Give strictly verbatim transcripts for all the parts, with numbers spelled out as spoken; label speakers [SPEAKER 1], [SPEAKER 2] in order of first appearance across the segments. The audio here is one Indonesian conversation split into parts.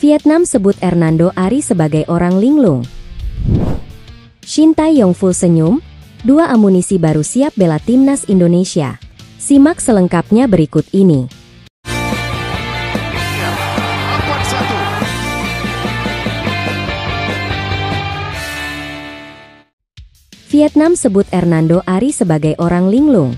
[SPEAKER 1] Vietnam sebut Hernando Ari sebagai orang linglung. Shin Tae-yong full senyum, dua amunisi baru siap bela timnas Indonesia. Simak selengkapnya berikut ini. Vietnam sebut Hernando Ari sebagai orang linglung.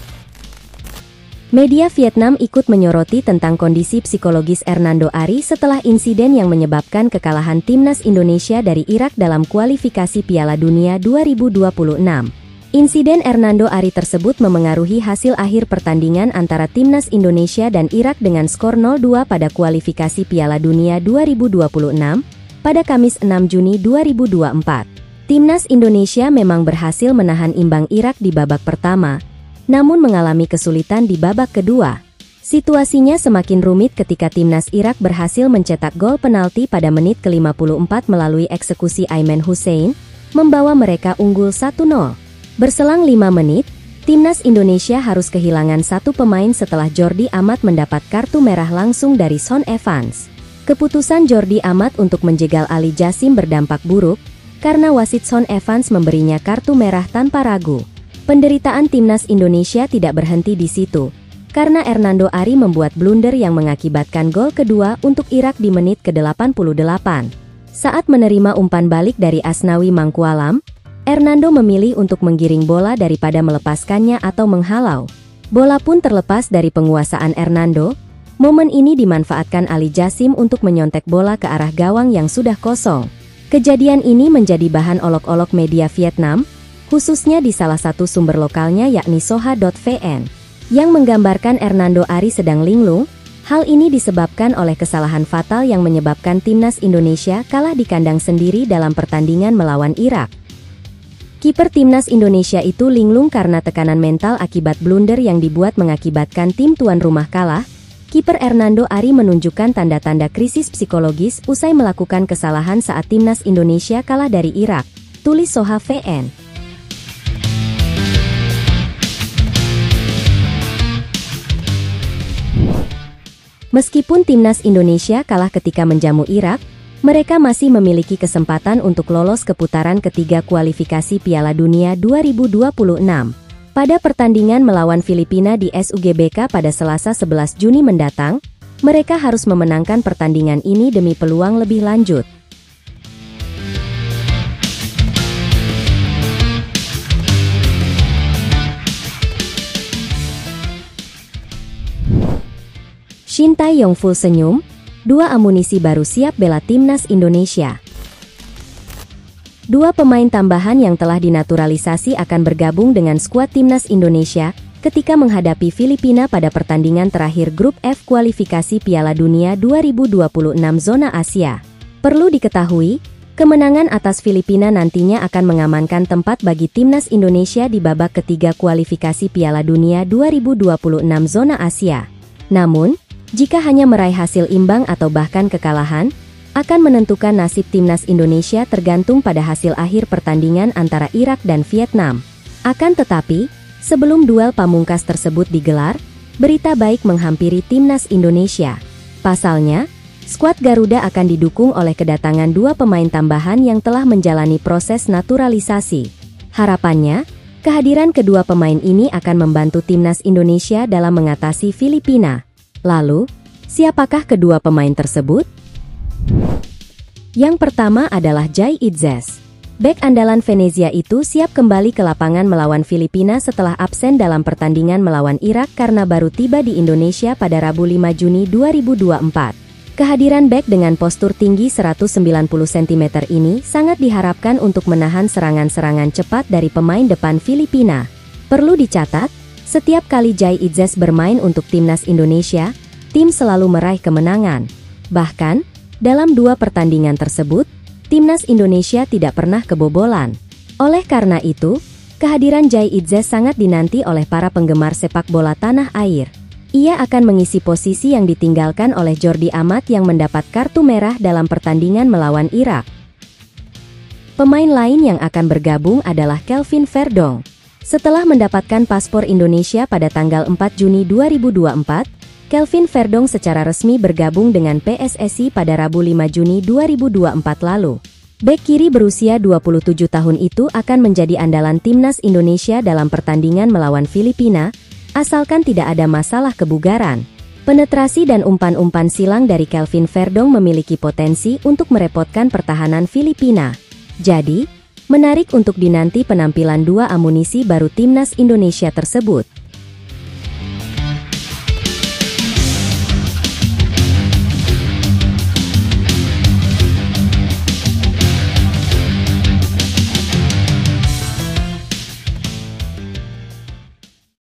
[SPEAKER 1] Media Vietnam ikut menyoroti tentang kondisi psikologis Hernando Ari setelah insiden yang menyebabkan kekalahan timnas Indonesia dari Irak dalam kualifikasi Piala Dunia dua ribu dua puluh enam. Insiden Hernando Ari tersebut memengaruhi hasil akhir pertandingan antara timnas Indonesia dan Irak dengan skor nol dua pada kualifikasi Piala Dunia dua ribu dua puluh enam pada Kamis enam Juni dua ribu dua puluh empat. Timnas Indonesia memang berhasil menahan imbang Irak di babak pertama, namun mengalami kesulitan di babak kedua. Situasinya semakin rumit ketika timnas Irak berhasil mencetak gol penalti pada menit ke lima puluh empat melalui eksekusi Aiman Hussein, membawa mereka unggul satu nol. Berselang lima menit, timnas Indonesia harus kehilangan satu pemain setelah Jordi Amat mendapat kartu merah langsung dari Son Evans. Keputusan Jordi Amat untuk menjegal Ali Jasim berdampak buruk, karena wasit Son Evans memberinya kartu merah tanpa ragu. Penderitaan timnas Indonesia tidak berhenti di situ, karena Hernando Ari membuat blunder yang mengakibatkan gol kedua untuk Irak di menit ke delapan puluh delapan. Saat menerima umpan balik dari Asnawi Mangkualam, Hernando memilih untuk menggiring bola daripada melepaskannya atau menghalau. Bola pun terlepas dari penguasaan Hernando. Momen ini dimanfaatkan Ali Jasim untuk menyontek bola ke arah gawang yang sudah kosong. Kejadian ini menjadi bahan olok-olok media Vietnam, khususnya di salah satu sumber lokalnya yakni soha titik vn, yang menggambarkan Hernando Ari sedang linglung. Hal ini disebabkan oleh kesalahan fatal yang menyebabkan timnas Indonesia kalah di kandang sendiri dalam pertandingan melawan Irak. Kiper timnas Indonesia itu linglung karena tekanan mental akibat blunder yang dibuat mengakibatkan tim tuan rumah kalah. Kiper Hernando Ari menunjukkan tanda-tanda krisis psikologis usai melakukan kesalahan saat timnas Indonesia kalah dari Irak, tulis soha titik vn. Meskipun timnas Indonesia kalah ketika menjamu Irak, mereka masih memiliki kesempatan untuk lolos ke putaran ketiga kualifikasi Piala Dunia dua ribu dua puluh enam. Pada pertandingan melawan Filipina di S U G B K pada Selasa sebelas Juni mendatang, mereka harus memenangkan pertandingan ini demi peluang lebih lanjut. Shin Tae-yong full senyum, dua amunisi baru siap bela timnas Indonesia. Dua pemain tambahan yang telah dinaturalisasi akan bergabung dengan skuad timnas Indonesia ketika menghadapi Filipina pada pertandingan terakhir grup F kualifikasi Piala Dunia dua ribu dua puluh enam zona Asia. Perlu diketahui, kemenangan atas Filipina nantinya akan mengamankan tempat bagi timnas Indonesia di babak ketiga kualifikasi Piala Dunia dua ribu dua puluh enam zona Asia. Namun, jika hanya meraih hasil imbang atau bahkan kekalahan, akan menentukan nasib timnas Indonesia tergantung pada hasil akhir pertandingan antara Irak dan Vietnam. Akan tetapi, sebelum duel pamungkas tersebut digelar, berita baik menghampiri timnas Indonesia. Pasalnya, skuad Garuda akan didukung oleh kedatangan dua pemain tambahan yang telah menjalani proses naturalisasi. Harapannya, kehadiran kedua pemain ini akan membantu timnas Indonesia dalam mengatasi Filipina. Lalu, siapakah kedua pemain tersebut? Yang pertama adalah Jai Itzes. Bek andalan Venezia itu siap kembali ke lapangan melawan Filipina setelah absen dalam pertandingan melawan Irak karena baru tiba di Indonesia pada Rabu lima Juni dua ribu dua puluh empat. Kehadiran bek dengan postur tinggi seratus sembilan puluh sentimeter ini sangat diharapkan untuk menahan serangan-serangan cepat dari pemain depan Filipina. Perlu dicatat, setiap kali Jai Itzes bermain untuk timnas Indonesia, tim selalu meraih kemenangan. Bahkan, dalam dua pertandingan tersebut, timnas Indonesia tidak pernah kebobolan. Oleh karena itu, kehadiran Jai Itzes sangat dinanti oleh para penggemar sepak bola tanah air. Ia akan mengisi posisi yang ditinggalkan oleh Jordi Amat yang mendapat kartu merah dalam pertandingan melawan Irak. Pemain lain yang akan bergabung adalah Kelvin Verdong. Setelah mendapatkan paspor Indonesia pada tanggal empat Juni dua ribu dua puluh empat, Kelvin Verdong secara resmi bergabung dengan P S S I pada Rabu lima Juni dua ribu dua puluh empat lalu. Bek kiri berusia dua puluh tujuh tahun itu akan menjadi andalan timnas Indonesia dalam pertandingan melawan Filipina, asalkan tidak ada masalah kebugaran. Penetrasi dan umpan-umpan silang dari Kelvin Verdong memiliki potensi untuk merepotkan pertahanan Filipina. Jadi, menarik untuk dinanti penampilan dua amunisi baru timnas Indonesia tersebut.